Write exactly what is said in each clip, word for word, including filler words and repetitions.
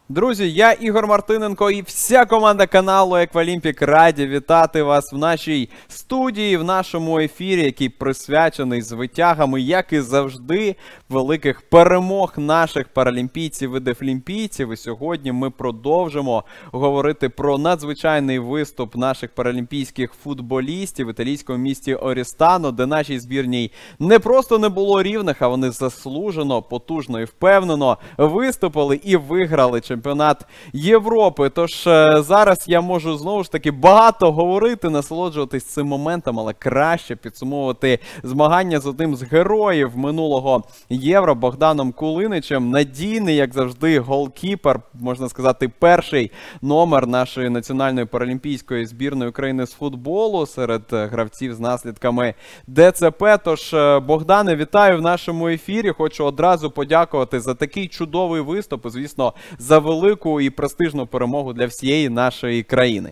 Друзі, я Ігор Мартиненко і вся команда каналу Еквалімпік раді вітати вас в нашій студії, в нашому ефірі, який присвячений звитягам, як і завжди, великих перемог наших паралімпійців і дефлімпійців. І сьогодні ми продовжимо говорити про надзвичайний виступ наших паралімпійських футболістів в італійському місті Орістано, де нашій збірній не просто не було рівних, а вони заслужено, потужно і впевнено виступили і виграли чемпіонат Європи. Тож зараз я можу знову ж таки багато говорити, насолоджуватись цим моментом, але краще підсумовувати змагання з одним з героїв минулого Євро Богданом Кулиничем. Надійний, як завжди, голкіпер, можна сказати, перший номер нашої національної паралімпійської збірної України з футболу серед гравців з наслідками ДЦП. Тож, Богдане, вітаю в нашому ефірі. Хочу одразу подякувати за такий чудовий виступ і, звісно, за велику і престижну перемогу для всієї нашої країни.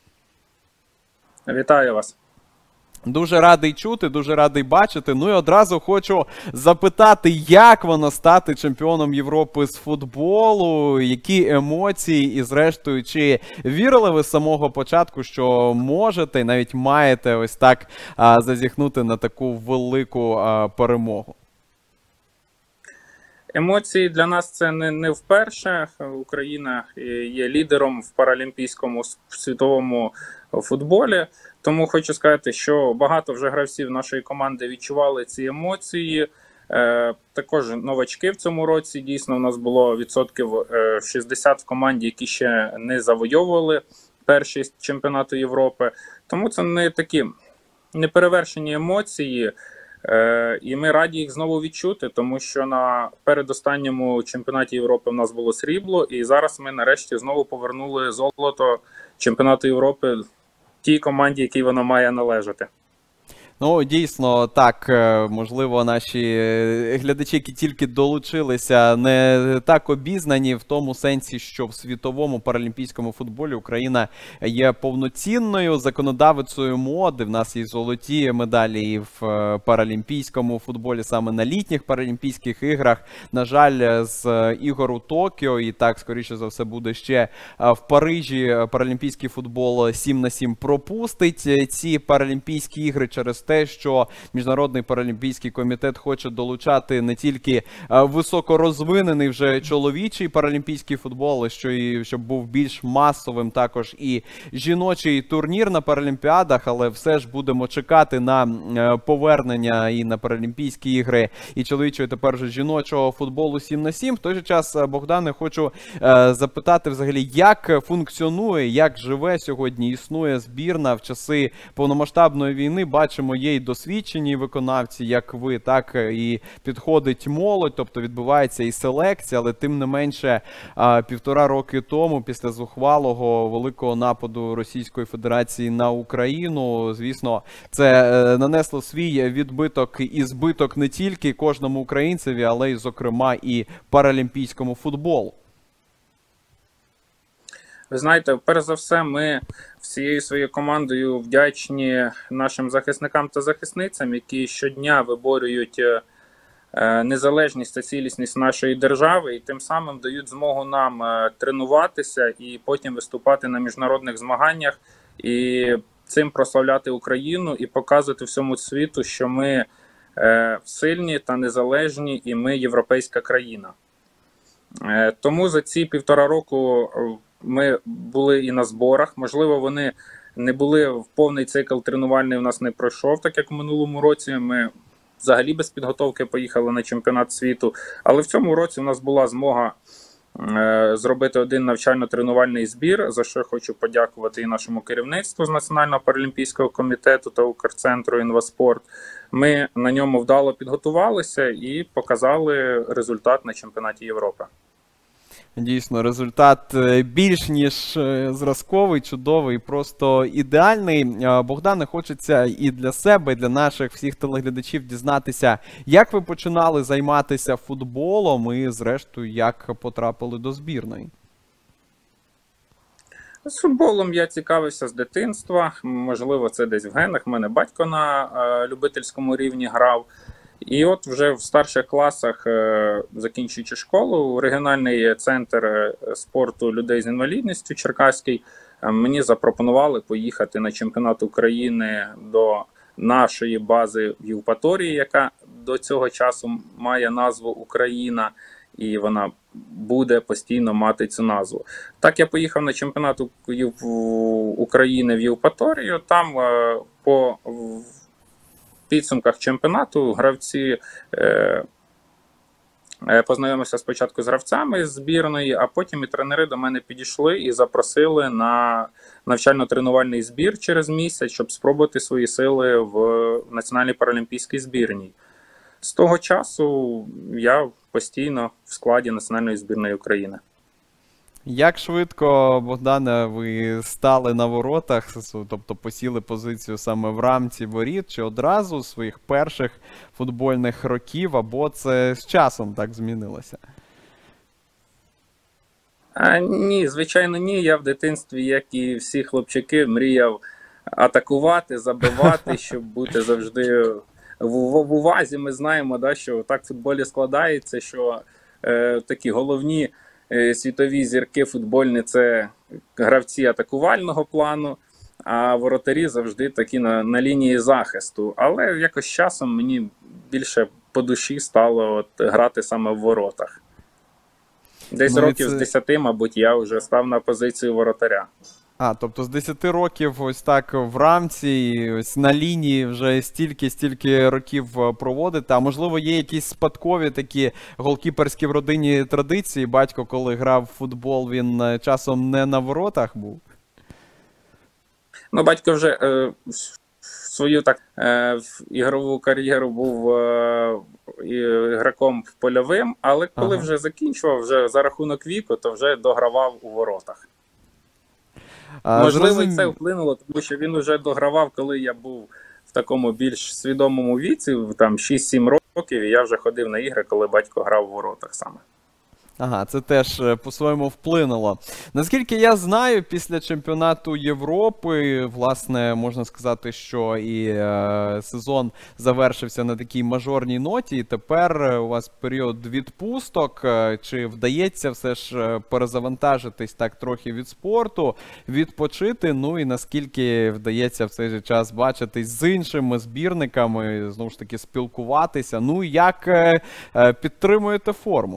Вітаю вас. Дуже радий чути, дуже радий бачити. Ну і одразу хочу запитати, як воно стати чемпіоном Європи з футболу, які емоції і зрештою, чи вірили ви з самого початку, що можете і навіть маєте ось так а, зазіхнути на таку велику а, перемогу? Емоції для нас це не, не вперше. Україна є лідером в паралімпійському світовому футболі. Тому хочу сказати, що багато вже гравців нашої команди відчували ці емоції. Е, також новачки в цьому році. Дійсно, у нас було відсотків шістдесят в команді, які ще не завойовували перші чемпіонати Європи. Тому це не такі неперевершені емоції. Е, і ми раді їх знову відчути, тому що на передостанньому чемпіонаті Європи в нас було срібло, і зараз ми нарешті знову повернули золото чемпіонату Європи тій команді, якій воно має належати. Ну, дійсно, так, можливо, наші глядачі, які тільки долучилися, не так обізнані в тому сенсі, що в світовому паралімпійському футболі Україна є повноцінною законодавицею моди. В нас є золоті медалі і в паралімпійському футболі, саме на літніх паралімпійських іграх. На жаль, з ігор у Токіо, і так, скоріше за все, буде ще в Парижі, паралімпійський футбол сім на сім пропустить ці паралімпійські ігри через те, що Міжнародний паралімпійський комітет хоче долучати не тільки високорозвинений вже чоловічий паралімпійський футбол, але що і щоб був більш масовим також і жіночий турнір на паралімпіадах, але все ж будемо чекати на повернення і на паралімпійські ігри і чоловічого, і тепер вже жіночого футболу сім на сім. В той же час, Богдане, хочу запитати взагалі, як функціонує, як живе сьогодні, існує збірна в часи повномасштабної війни. Бачимо, є і досвідчені виконавці, як ви, так і підходить молодь, тобто відбувається і селекція, але тим не менше півтора роки тому, після зухвалого великого нападу Російської Федерації на Україну, звісно, це нанесло свій відбиток і збиток не тільки кожному українцеві, але й, зокрема, і паралімпійському футболу. Ви знаєте, перш за все, ми всією своєю командою вдячні нашим захисникам та захисницям, які щодня виборюють незалежність та цілісність нашої держави і тим самим дають змогу нам тренуватися і потім виступати на міжнародних змаганнях і цим прославляти Україну і показувати всьому світу, що ми сильні та незалежні і ми європейська країна. Тому за ці півтора року ми були і на зборах. Можливо, вони не були в повний цикл тренувальний, у нас не пройшов, так як в минулому році. Ми взагалі без підготовки поїхали на чемпіонат світу. Але в цьому році у нас була змога е, зробити один навчально-тренувальний збір, за що я хочу подякувати і нашому керівництву з Національного паралімпійського комітету та Укрцентру «Інваспорт». Ми на ньому вдало підготувалися і показали результат на чемпіонаті Європи. Дійсно, результат більш ніж зразковий, чудовий, просто ідеальний. Богдане, хочеться і для себе, і для наших всіх телеглядачів дізнатися, як ви починали займатися футболом і, зрештою, як потрапили до збірної? З футболом я цікавився з дитинства, можливо, це десь в генах. У мене батько на любительському рівні грав. І от вже в старших класах, закінчуючи школу, регіональний центр спорту людей з інвалідністю Черкаський, мені запропонували поїхати на чемпіонат України до нашої бази в Євпаторії, яка до цього часу має назву Україна, і вона буде постійно мати цю назву. Так я поїхав на чемпіонат України в Євпаторію, там по підсумках чемпіонату гравці е, познайомився спочатку з гравцями з збірної, а потім і тренери до мене підійшли і запросили на навчально-тренувальний збір через місяць, щоб спробувати свої сили в Національній паралімпійській збірній. З того часу я постійно в складі Національної збірної України. Як швидко, Богдане, ви стали на воротах, тобто посіли позицію саме в рамці воріт, чи одразу з своїх перших футбольних років, або це з часом так змінилося? А, ні, звичайно, ні. Я в дитинстві, як і всі хлопчики, мріяв атакувати, забивати, щоб бути завжди в, в, в увазі. Ми знаємо, да, що так в футболі складається, що е, такі головні світові зірки футбольні – це гравці атакувального плану, а воротарі завжди такі на, на лінії захисту. Але якось часом мені більше по душі стало от грати саме в воротах. Десь ну, років це... з десяти, мабуть, я вже став на позицію воротаря. А, тобто з десяти років ось так в рамці, ось на лінії вже стільки-стільки років проводите. А можливо є якісь спадкові такі голкіперські в родині традиції? Батько, коли грав в футбол, він часом не на воротах був? Ну, батько вже е, свою так е, ігрову кар'єру був е, ігроком польовим, але коли ага. вже закінчував, вже за рахунок віку, то вже догравав у воротах. А, Можливо, зрозум... це вплинуло, тому що він вже догравав, коли я був в такому більш свідомому віці, там шість-сім років, і я вже ходив на ігри, коли батько грав в воротах саме. Ага, це теж по-своєму вплинуло. Наскільки я знаю, після чемпіонату Європи, власне, можна сказати, що і е, сезон завершився на такій мажорній ноті, і тепер у вас період відпусток. Чи вдається все ж перезавантажитись так трохи від спорту, відпочити, ну і наскільки вдається в цей же час бачитись з іншими збірниками, знову ж таки спілкуватися, ну і як е, підтримуєте форму?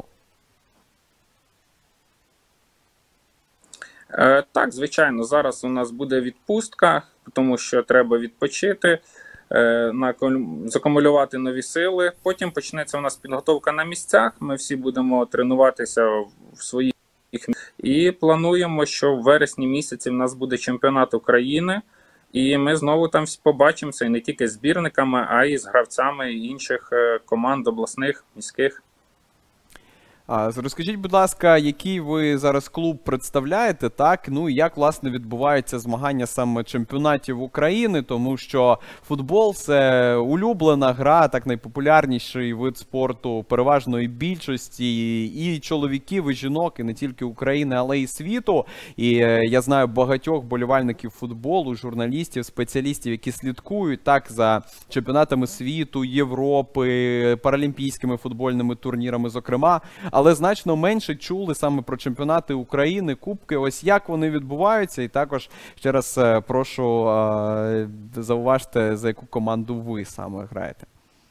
Так, звичайно, зараз у нас буде відпустка, тому що треба відпочити, закумулювати нові сили. Потім почнеться у нас підготовка на місцях, ми всі будемо тренуватися в своїх і плануємо, що в вересні місяці в нас буде чемпіонат України, і ми знову там побачимося і не тільки з збірниками, а й з гравцями інших команд обласних, міських. А, розкажіть, будь ласка, який ви зараз клуб представляєте, так? Ну і як, власне, відбуваються змагання саме чемпіонатів України, тому що футбол – це улюблена гра, так найпопулярніший вид спорту переважної більшості і чоловіків, і жінок, і не тільки України, але й світу. І я знаю багатьох болівальників футболу, журналістів, спеціалістів, які слідкують так за чемпіонатами світу, Європи, паралімпійськими футбольними турнірами, зокрема. Але значно менше чули саме про чемпіонати України, кубки, ось як вони відбуваються. І також ще раз прошу зауважте, за яку команду ви саме граєте.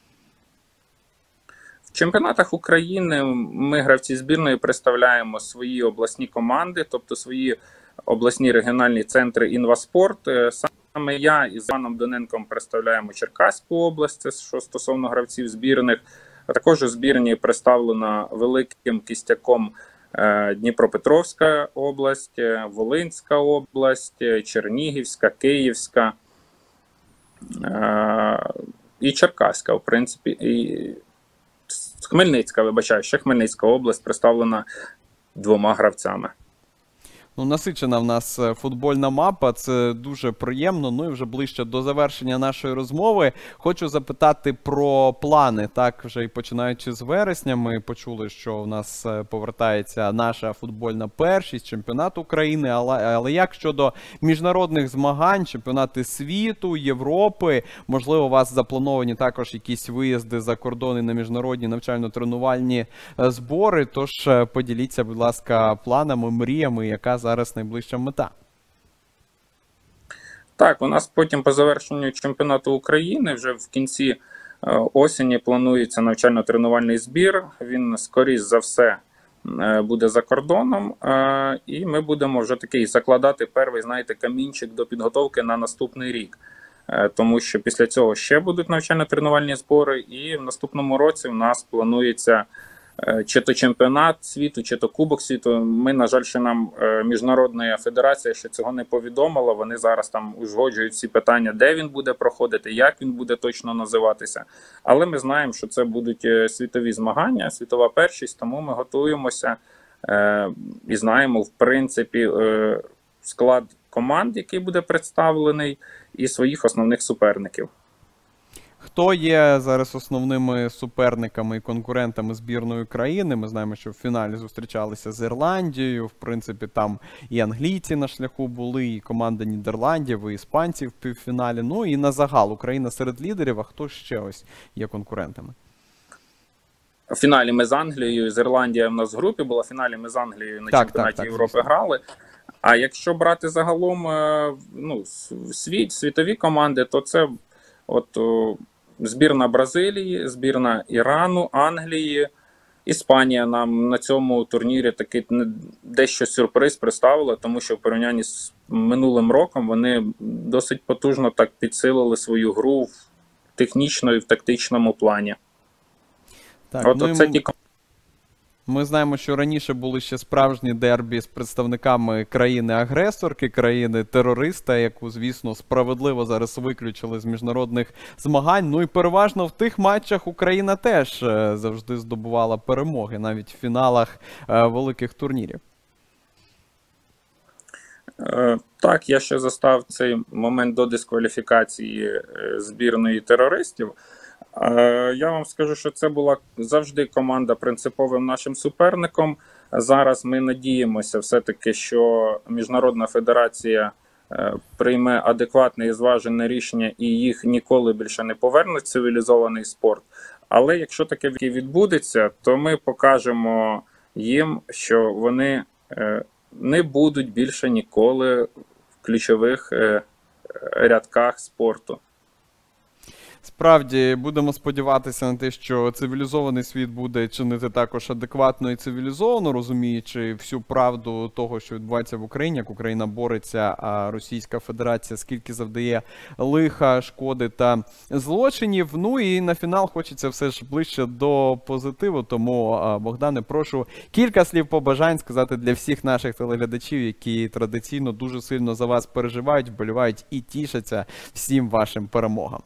В чемпіонатах України ми, гравці збірної, представляємо свої обласні команди, тобто свої обласні регіональні центри «Інваспорт». Саме я із Іваном Доненком представляємо Черкаську область, це що стосовно гравців збірних. А також у збірні представлена великим кістяком Дніпропетровська область, Волинська область, Чернігівська, Київська і Черкаська, в принципі, і Хмельницька, вибачаю, ще Хмельницька область представлена двома гравцями. Ну, насичена в нас футбольна мапа, це дуже приємно. Ну і вже ближче до завершення нашої розмови хочу запитати про плани. Так, вже і починаючи з вересня, ми почули, що в нас повертається наша футбольна першість, чемпіонат України. Але, але як щодо міжнародних змагань, чемпіонати світу, Європи, можливо, у вас заплановані також якісь виїзди за кордони на міжнародні навчально-тренувальні збори. Тож поділіться, будь ласка, планами, мріями, яка зараз найближча мета. Так, у нас потім по завершенню чемпіонату України вже в кінці осені планується навчально-тренувальний збір. Він, скоріш за все, буде за кордоном. І ми будемо вже такий закладати перший, знаєте, камінчик до підготовки на наступний рік. Тому що після цього ще будуть навчально-тренувальні збори. І в наступному році в нас планується чи то чемпіонат світу, чи то Кубок світу. Ми, на жаль, ще нам Міжнародна федерація ще цього не повідомила. Вони зараз там узгоджують всі питання, де він буде проходити, як він буде точно називатися. Але ми знаємо, що це будуть світові змагання, світова першість, тому ми готуємося е- і знаємо, в принципі, е- склад команд, який буде представлений, і своїх основних суперників. Хто є зараз основними суперниками і конкурентами збірної країни? Ми знаємо, що в фіналі зустрічалися з Ірландією. В принципі, там і англійці на шляху були, і команда Нідерландів, і іспанців в півфіналі. Ну і на загал Україна серед лідерів, а хто ще ось є конкурентами? В фіналі ми з Англією, з Ірландією в нас в групі була, в фіналі ми з Англією на так, чемпіонаті так, так, Європи звісно. грали. А якщо брати загалом ну, світ, світові команди, то це от збірна Бразилії, збірна Ірану, Англії, Іспанія нам на цьому турнірі такий дещо сюрприз представила, тому що в порівнянні з минулим роком вони досить потужно так підсилили свою гру в технічно і в тактичному плані. Так, от ну це і... ті... Ми знаємо, що раніше були ще справжні дербі з представниками країни-агресорки, країни-терориста, яку, звісно, справедливо зараз виключили з міжнародних змагань. Ну і переважно в тих матчах Україна теж завжди здобувала перемоги, навіть в фіналах великих турнірів. Так, я ще застав цей момент до дискваліфікації збірної терористів. Я вам скажу, що це була завжди команда принциповим нашим суперником. Зараз ми надіємося все-таки, що Міжнародна федерація прийме адекватне і зважене рішення і їх ніколи більше не повернуть в цивілізований спорт. Але якщо таке відбудеться, то ми покажемо їм, що вони не будуть більше ніколи в ключових рядках спорту. Справді, будемо сподіватися на те, що цивілізований світ буде чинити також адекватно і цивілізовано, розуміючи всю правду того, що відбувається в Україні, як Україна бореться, а Російська Федерація скільки завдає лиха, шкоди та злочинів. Ну і на фінал хочеться все ж ближче до позитиву, тому, Богдане, прошу кілька слів побажань сказати для всіх наших телеглядачів, які традиційно дуже сильно за вас переживають, вболівають і тішаться всім вашим перемогам.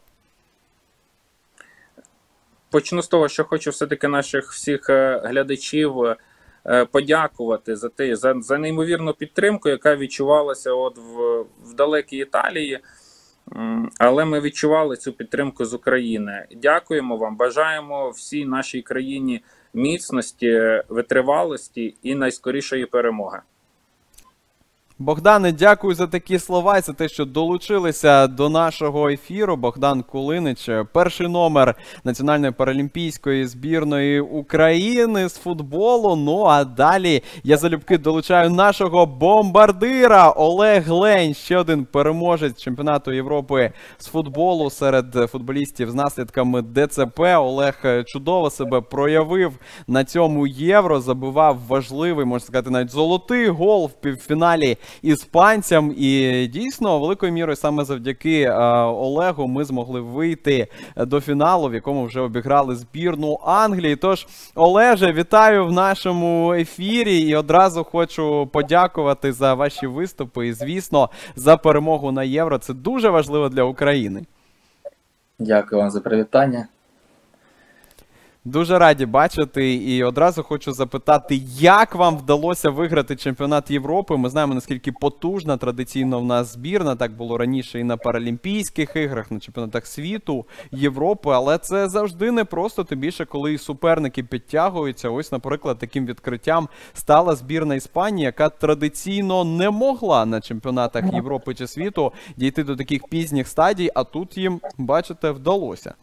Почну з того, що хочу все-таки наших всіх глядачів подякувати за те, за, за неймовірну підтримку, яка відчувалася от в, в далекій Італії. Але ми відчували цю підтримку з України. Дякуємо вам, бажаємо всій нашій країні міцності, витривалості і найскорішої перемоги. Богдане, дякую за такі слова і за те, що долучилися до нашого ефіру. Богдан Кулинич, перший номер Національної паралімпійської збірної України з футболу. Ну а далі я залюбки долучаю нашого бомбардира Олег Лень, ще один переможець чемпіонату Європи з футболу серед футболістів з наслідками ДЦП. Олег чудово себе проявив на цьому Євро, забивав важливий, можна сказати, навіть золотий гол в півфіналі іспанцям, і дійсно великою мірою саме завдяки е, Олегу ми змогли вийти до фіналу, в якому вже обіграли збірну Англії. Тож, Олеже, вітаю в нашому ефірі і одразу хочу подякувати за ваші виступи і, звісно, за перемогу на Євро. Це дуже важливо для України. Дякую вам за привітання. Дуже раді бачити, і одразу хочу запитати, як вам вдалося виграти чемпіонат Європи? Ми знаємо, наскільки потужна традиційно в нас збірна, так було раніше і на Паралімпійських іграх, на чемпіонатах світу, Європи, але це завжди не просто, тим більше, коли і суперники підтягуються. Ось, наприклад, таким відкриттям стала збірна Іспанії, яка традиційно не могла на чемпіонатах Європи чи світу дійти до таких пізніх стадій, а тут їм, бачите, вдалося.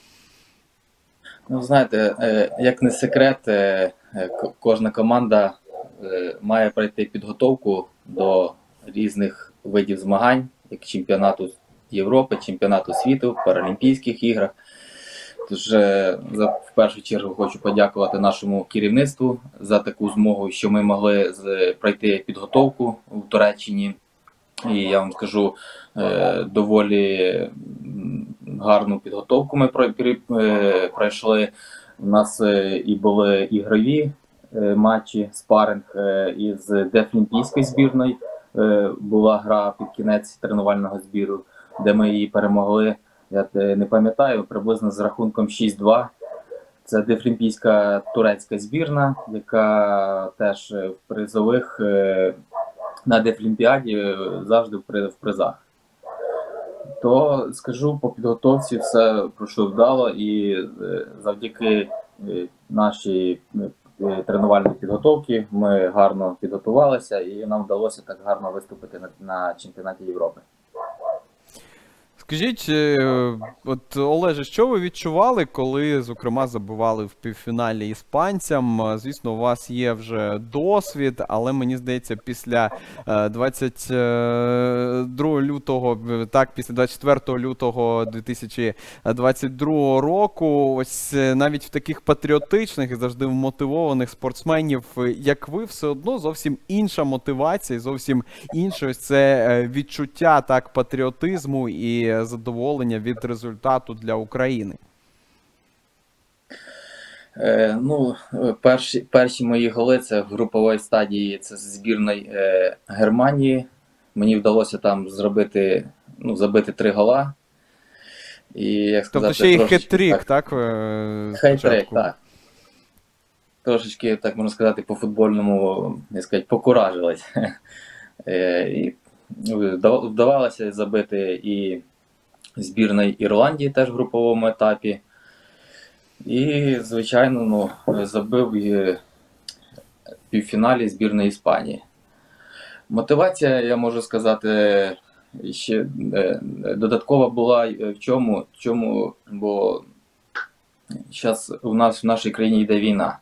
Ну, знаєте, як не секрет, кожна команда має пройти підготовку до різних видів змагань, як чемпіонату Європи, чемпіонату світу, Паралімпійських іграх. Тож, в першу чергу, хочу подякувати нашому керівництву за таку змогу, що ми могли пройти підготовку в Туреччині. І я вам скажу, доволі гарну підготовку ми пройшли. У нас і були ігрові матчі, спаринг із Дефлімпійською збірною. Була гра під кінець тренувального збіру, де ми її перемогли. Я не пам'ятаю, приблизно з рахунком шість два. Це Дефлімпійська турецька збірна, яка теж в призових на Дефлімпіаді завжди в призах. То скажу, по підготовці все пройшло вдало, і завдяки нашій тренувальній підготовці ми гарно підготувалися, і нам вдалося так гарно виступити на, на чемпіонаті Європи. Скажіть, от, Олеже, що ви відчували, коли, зокрема, забивали в півфіналі іспанцям? Звісно, у вас є вже досвід, але мені здається, після двадцять другого лютого, так, після двадцять четвертого лютого дві тисячі двадцять другого року, ось навіть в таких патріотичних і завжди вмотивованих спортсменів, як ви, все одно зовсім інша мотивація, зовсім інше ось це відчуття, так, патріотизму і задоволення від результату для України? Е, ну, перші, перші мої голи це в груповій стадії, це з збірної е, Германії. Мені вдалося там зробити, ну, забити три гола. І, як сказати, тобто ще й трошечки, хет-трік, так? Хет-трік, так. Трошечки, так можна сказати, по футбольному, не сказати, покуражились. е, і вдавалося забити і збірної Ірландії теж в груповому етапі. І, звичайно, ну, забив в півфіналі збірної Іспанії. Мотивація, я можу сказати, ще додаткова була в чому, в чому, бо зараз у нас в нашій країні йде війна.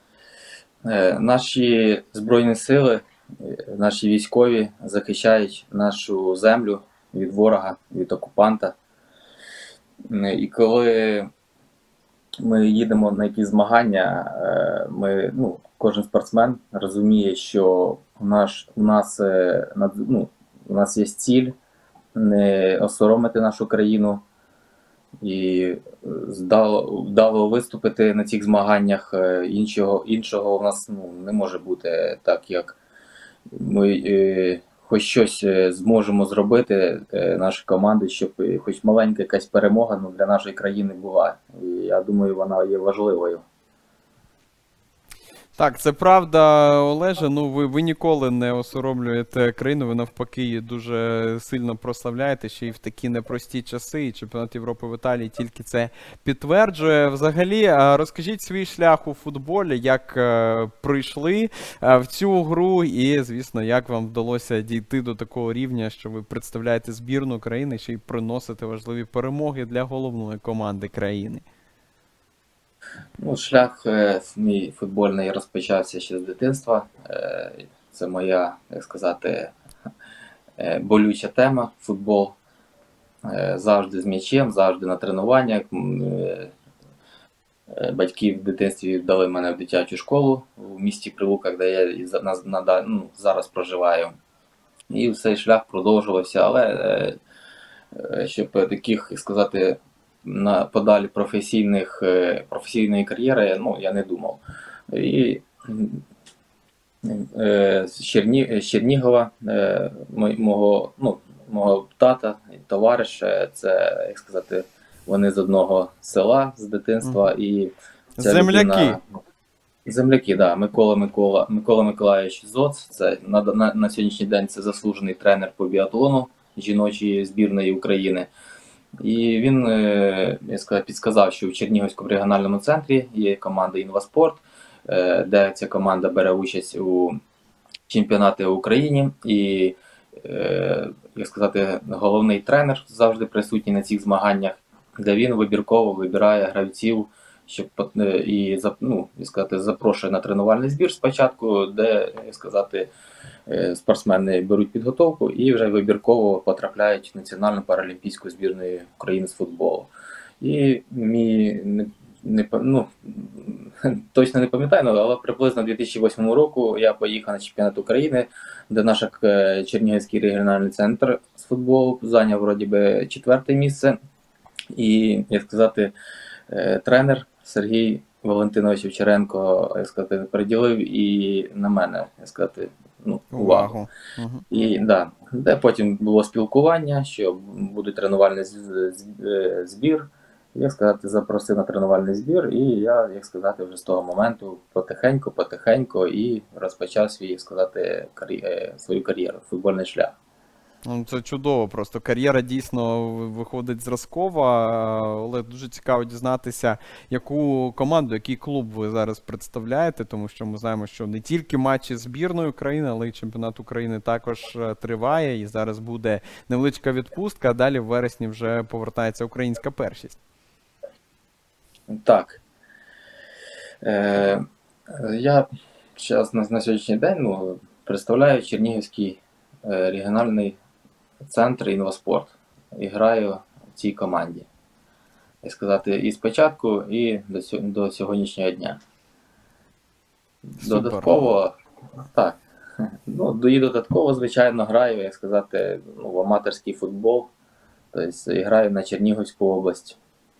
Наші Збройні сили, наші військові захищають нашу землю від ворога, від окупанта. І коли ми їдемо на якісь змагання, ми, ну, кожен спортсмен розуміє, що у нас, у нас, ну, у нас є ціль не осоромити нашу країну і вдало, вдало виступити на цих змаганнях. Іншого, іншого у нас, ну, не може бути, так як ми е, хоч щось зможемо зробити, е, наші команди, щоб хоч маленька якась перемога, ну, для нашої країни була. І я думаю, вона є важливою. Так, це правда, Олеже. Ну, ви, ви ніколи не осоромлюєте країну, ви навпаки її дуже сильно прославляєте, ще й в такі непрості часи, і чемпіонат Європи в Італії тільки це підтверджує. Взагалі, розкажіть свій шлях у футболі, як е, прийшли е, в цю гру, і, звісно, як вам вдалося дійти до такого рівня, що ви представляєте збірну країни, ще й приносите важливі перемоги для головної команди країни. Ну, шлях е, мій футбольний розпочався ще з дитинства. Е, це моя, як сказати, е, болюча тема – футбол. Е, завжди з м'ячем, завжди на тренуваннях. Е, батьки в дитинстві дали мене в дитячу школу в місті Прилука, де я на, на, ну, зараз проживаю. І цей шлях продовжувався, але е, щоб таких, як сказати, на подалі професійних, професійної кар'єри, ну, я не думав. І е, з, Черні, з Чернігова, е, мого, ну, мого тата, товариша, це, як сказати, вони з одного села, з дитинства, і Ця Земляки. людина- Земляки, да. Микола Микола Микола Миколайович Зоц. Це на, на, на сьогоднішній день це заслужений тренер по біатлону жіночої збірної України. І він, е, я сказав, підсказав, що в Чернігівському регіональному центрі є команда «Інваспорт», е, де ця команда бере участь у чемпіонаті в Україні. І, е, як сказати, головний тренер завжди присутній на цих змаганнях, де він вибірково вибирає гравців, щоб е, і зап- ну, як сказати, запрошує на тренувальний збір спочатку, де, як сказати, е, спортсмени беруть підготовку і вже вибірково потрапляють в Національну паралімпійську збірну України з футболу. І мій не, не па- ну, точно не пам'ятаю, але приблизно дві тисячі восьмому року я поїхав на чемпіонат України, де наш е, Чернігівський регіональний центр з футболу зайняв вроді би четверте місце. І, як сказати, е, тренер Сергій Валентинович Овчаренко, як сказати, приділив і на мене, як сказати, ну, увагу. Увагу. Мгм. І да, де потім було спілкування, що буде тренувальний з- з- е, збір. Як сказати, запросив на тренувальний збір, і я, як сказати, вже з того моменту потихеньку, потихеньку і розпочав свій, як сказати, кар'є- е, свою кар'єру, футбольний шлях. Ну, це чудово, просто кар'єра дійсно виходить зразкова. Але дуже цікаво дізнатися, яку команду, який клуб ви зараз представляєте, тому що ми знаємо, що не тільки матчі збірної України, але й чемпіонат України також е, триває, і зараз буде невеличка відпустка, а далі в вересні вже повертається українська першість. Так. Е, я зараз на, на сьогоднішній день ну, представляю Чернігівський е, регіональний центр «Інваспорт» і граю в цій команді. І сказати, і спочатку, і до, сьо- до сьогоднішнього дня. Супер. Додатково, так. Ну, до- і додатково, звичайно, граю, як сказати, ну, в аматорський футбол. Тобто і граю на Чернігівську область.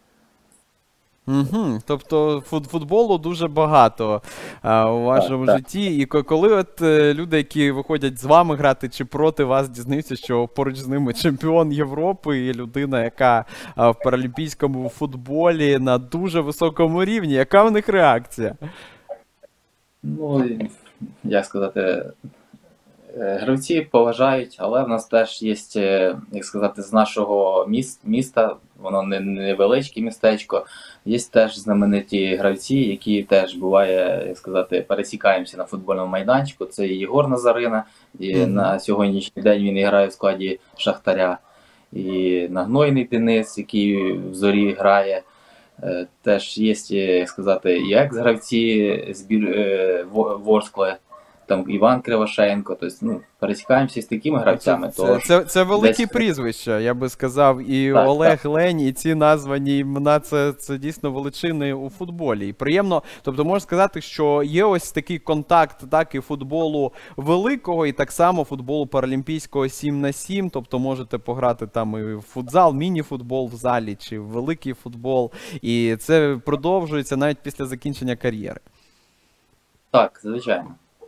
Угу. Тобто фут- футболу дуже багато а, у вашому так. житті. І ко- коли от е, люди, які виходять з вами грати чи проти вас, дізнаються, що поруч з ними чемпіон Європи і людина, яка а, в паралімпійському футболі на дуже високому рівні, яка в них реакція? Ну, і, як сказати, е, гравці поважають, але в нас теж є, е, як сказати, з нашого міс- міста, воно не невеличке містечко, є теж знамениті гравці, які теж буває, як сказати, пересікаємося на футбольному майданчику. Це і Єгор Назарина, і Мгм. на сьогоднішній день він грає в складі Шахтаря, і Нагнойний Денис, який в Зорі грає. Е, Теж є, як сказати, і екс-гравці збір е, Во- Ворскли, там Іван Кривошеєнко. Тобто, ну, пересікаємося з такими гравцями. Це, то це, це, це великі десь- прізвища, я би сказав, і Так, Олег Лень, і ці названі імена, це, це дійсно величини у футболі. І приємно, тобто можна сказати, що є ось такий контакт, так, і футболу великого, і так само футболу паралімпійського сім на сім, тобто можете пограти там і в футзал, міні-футбол в залі, чи в великий футбол, і це продовжується навіть після закінчення кар'єри. Так, звичайно.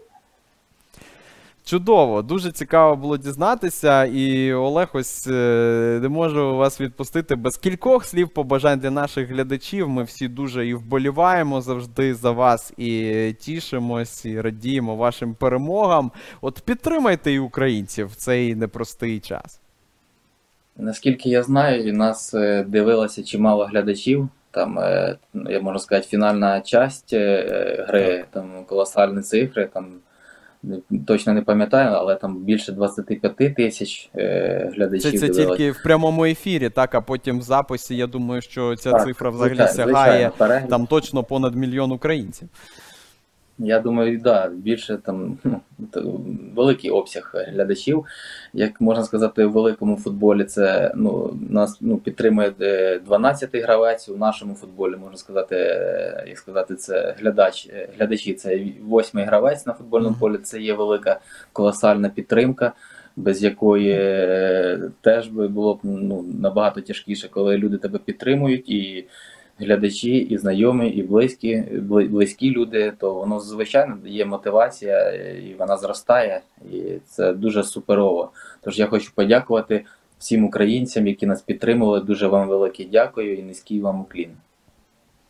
Чудово, дуже цікаво було дізнатися, і Олег, ось е, не можу вас відпустити без кількох слів побажань для наших глядачів. Ми всі дуже і вболіваємо завжди за вас, і тішимось, і радіємо вашим перемогам. От підтримайте і українців в цей непростий час. Наскільки я знаю, нас е, дивилося чимало глядачів. Там, е, я можу сказати, фінальна часть е, гри, там колосальні цифри, там не- точно не пам'ятаю, але там більше двадцять п'ять тисяч е, Це, глядачів це дивилося. тільки в прямому ефірі, так, а потім в записі, я думаю, що ця Так, цифра взагалі звичайно, сягає звичайно, перегляд. там точно понад мільйон українців. Я думаю, да, більше там ну, то великий обсяг глядачів. Як можна сказати, у великому футболі це ну, нас ну, підтримує е, дванадцятий гравець. У нашому футболі можна сказати, е, як сказати, це глядач, е, глядачі. Це восьмий гравець на футбольному Мгм. полі. Це є велика колосальна підтримка, без якої е, теж би було б ну, набагато тяжкіше, коли люди тебе підтримують і. Глядачі, і знайомі, і близькі, бли- близькі люди, то воно звичайно є мотивація, і вона зростає, і це дуже суперово. Тож я хочу подякувати всім українцям, які нас підтримували. Дуже вам велике дякую і низький вам уклін.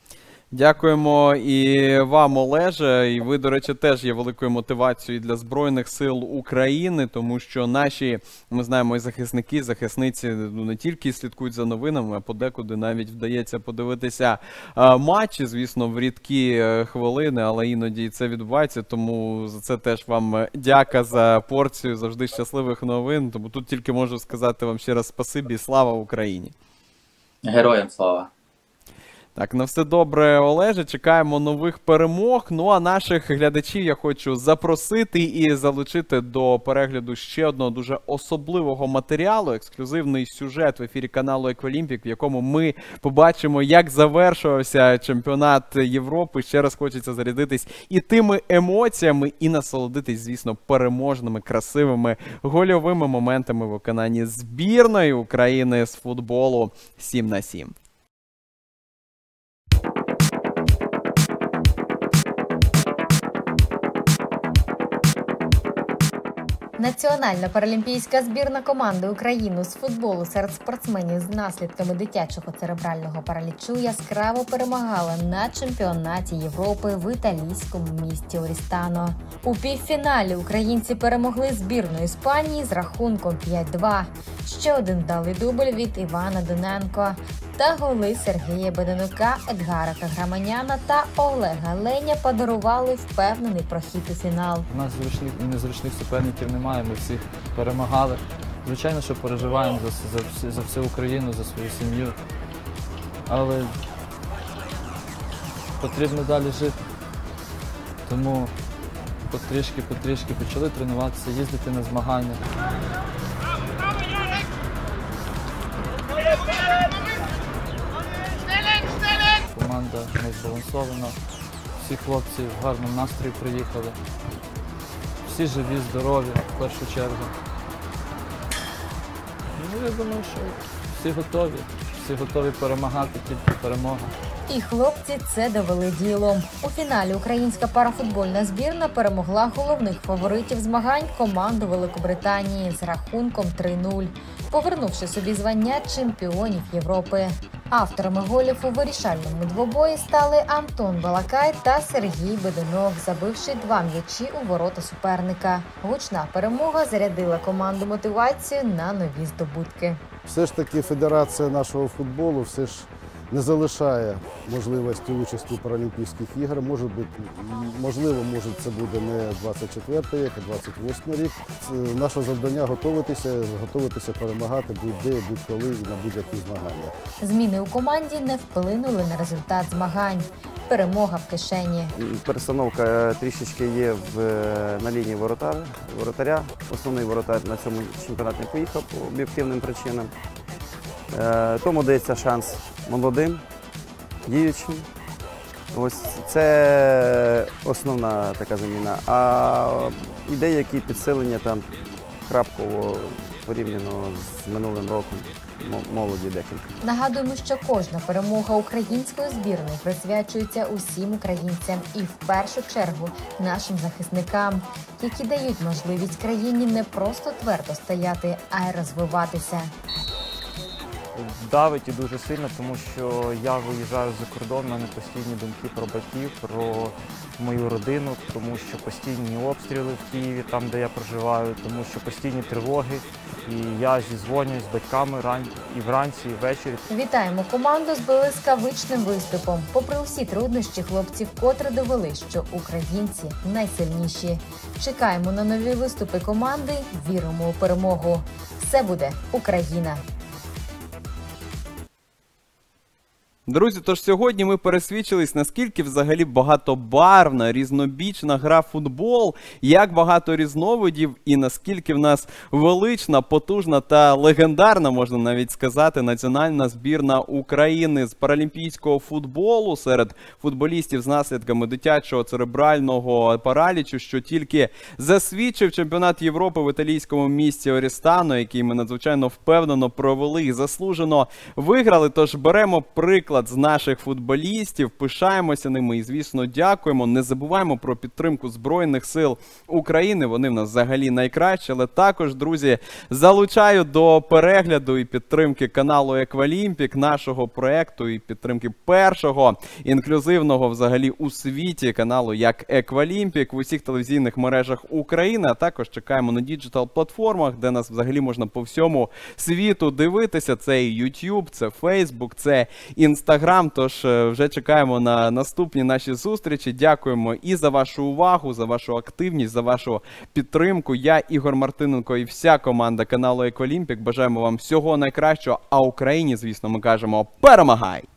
Дякуємо і вам, Олеже. І ви, до речі, теж є великою мотивацією для Збройних сил України, тому що наші, ми знаємо, і захисники, і захисниці ну, не тільки слідкують за новинами, а подекуди навіть вдається подивитися а, матчі, звісно, в рідкі хвилини, але іноді і це відбувається, тому за це теж вам дяка за порцію завжди щасливих новин. Тому тут тільки можу сказати вам ще раз спасибі, слава Україні. Героям слава. Так, на все добре, Олеже, чекаємо нових перемог. Ну, а наших глядачів я хочу запросити і залучити до перегляду ще одного дуже особливого матеріалу, ексклюзивний сюжет в ефірі каналу Еквалімпік, в якому ми побачимо, як завершувався чемпіонат Європи. Ще раз хочеться зарядитись і тими емоціями, і насолодитись, звісно, переможними, красивими, гольовими моментами в виконанні збірної України з футболу сім на сім. Національна паралімпійська збірна команди України з футболу серед спортсменів з наслідками дитячого церебрального паралічу яскраво перемагала на чемпіонаті Європи в італійському місті Орістано. У півфіналі українці перемогли збірну Іспанії з рахунком п'ять-два. Ще один вдалий дубль від Івана Доненко та голи Сергія Беданюка, Едгара Каграманяна та Олега Леня подарували впевнений прохід у фінал. У нас зручних і незручних суперників немає, ми всіх перемагали. Звичайно, що переживаємо за, за, за всю Україну, за свою сім'ю, але потрібно далі жити. Тому потрішки-потрішки почали тренуватися, їздити на змагання. Команда не збалансована, всі хлопці в гарному настрої приїхали. Всі живі, здорові, в першу чергу. Ну, я думаю, що всі готові, всі готові перемагати, тільки перемога. І хлопці це довели ділом. У фіналі українська парафутбольна збірна перемогла головних фаворитів змагань команду Великобританії з рахунком три-нуль, повернувши собі звання чемпіонів Європи. Авторами голів у вирішальному двобої стали Антон Балакай та Сергій Беданюк, забивши два м'ячі у ворота суперника. Гучна перемога зарядила команду мотивацією на нові здобутки. Все ж таки федерація нашого футболу все ж не залишає можливості участі у Паралімпійських іграх. Може бути, можливо, може це буде не двадцять четвертий рік, а двадцять восьмий рік. Це наше завдання готуватися, готуватися перемагати будь-де, будь-коли і на будь-які змагання. Зміни у команді не вплинули на результат змагань. Перемога в кишені. Перестановка трішечки є в, на лінії воротар, воротаря. Основний воротар на цьому чемпіонаті не поїхав по об'єктивним причинам. Тому дається шанс молодим, діючим. Ось це основна така заміна. А і деякі підсилення там крапково порівняно з минулим роком. Молоді декілька. Нагадуємо, що кожна перемога української збірної присвячується усім українцям і в першу чергу нашим захисникам, які дають можливість країні не просто твердо стояти, а й розвиватися. Давить і дуже сильно, тому що я виїжджаю за кордон, в мене постійні думки про батьків, про мою родину, тому що постійні обстріли в Києві, там де я проживаю, тому що постійні тривоги. І я зізвонююсь з батьками ран... і вранці, і ввечері. Вітаємо команду з блискавичним виступом. Попри усі труднощі, хлопці вкотре довели, що українці найсильніші. Чекаємо на нові виступи команди, віримо у перемогу. Все буде Україна! Друзі, тож сьогодні ми пересвідчились, наскільки взагалі багатобарвна, різнобічна гра футбол, як багато різновидів і наскільки в нас велична, потужна та легендарна, можна навіть сказати, національна збірна України з паралімпійського футболу серед футболістів з наслідками дитячого церебрального паралічу, що тільки засвідчив чемпіонат Європи в італійському місті Орістано, який ми надзвичайно впевнено провели і заслужено виграли. Тож беремо приклад приклад з наших футболістів, пишаємося ними і, звісно, дякуємо. Не забуваємо про підтримку Збройних сил України, вони в нас взагалі найкращі, але також, друзі, залучаю до перегляду і підтримки каналу Еквалімпік, нашого проекту і підтримки першого інклюзивного взагалі у світі каналу як Еквалімпік в усіх телевізійних мережах України, а також чекаємо на діджитал-платформах, де нас взагалі можна по всьому світу дивитися. Це і YouTube, це Facebook, це Instagram, тож вже чекаємо на наступні наші зустрічі. Дякуємо і за вашу увагу, за вашу активність, за вашу підтримку. Я, Ігор Мартиненко, і вся команда каналу Еквалімпік бажаємо вам всього найкращого, а Україні, звісно, ми кажемо, перемагай!